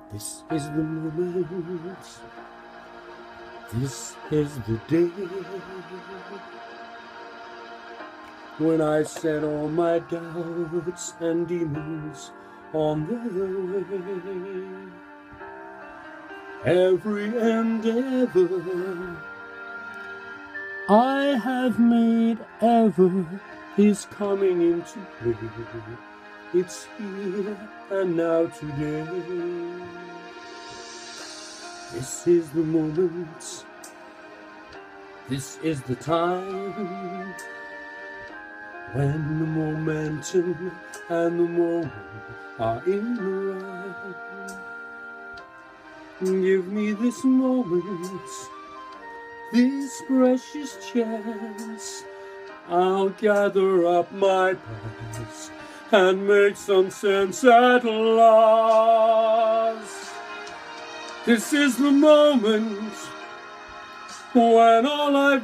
This is the moment, this is the day when I set all my doubts and demons on their way. Every endeavor I have made ever is coming into play. It's here and now today. This is the moment, this is the time, when the momentum and the moment are in the right. Give me this moment, this precious chance. I'll gather up my past and make some sense at last. This is the moment when all I've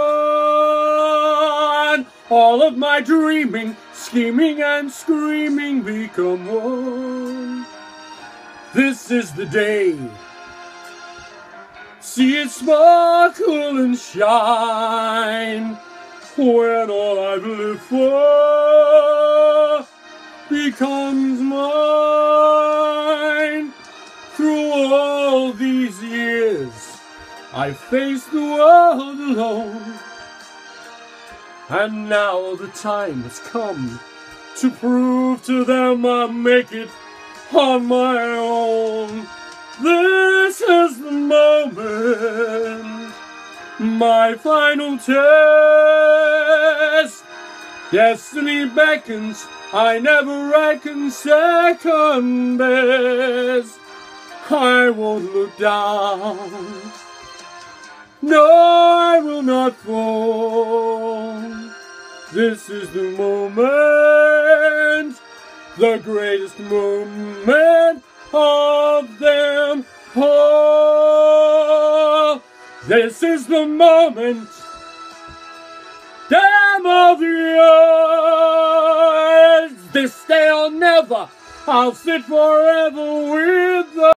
done, all of my dreaming, scheming and screaming become one. This is the day. See it sparkle and shine, when all I've lived for becomes mine. Through all these years, I faced the world alone, and now the time has come to prove to them I make it on my own. This is the moment, my final test. Destiny beckons, I never reckon second best. I won't look down, no, I will not fall. This is the moment, the greatest moment of them all. This is the moment, damn of yours. This day I'll never, I'll sit forever with the